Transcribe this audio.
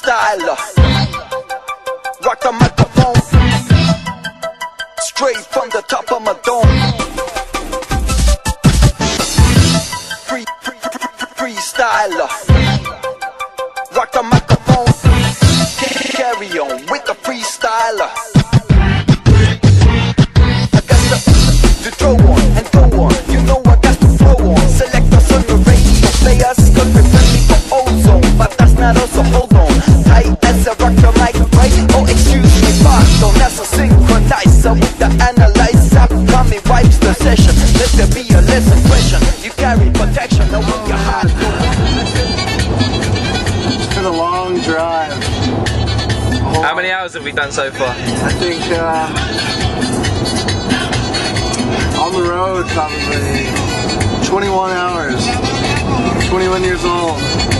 freestyler. Rock the microphone straight from the top of my dome. Freestyler. Rock the microphone. Carry on with the freestyler. I got to throw on and go on. You know I got to flow on. Select us on the radio players. Could be friendly for ozone, but that's not us, so hold on. Tight as a rock the mic, right? Oh, excuse me, pardon. That's a synchronizer with the analyzer. Mommy wipes the session. Let there be a lesson question. You carry protection, know when your heart goes. It's been a long drive. How many hours have we done so far? I think on the road probably 21 hours. 21 years old.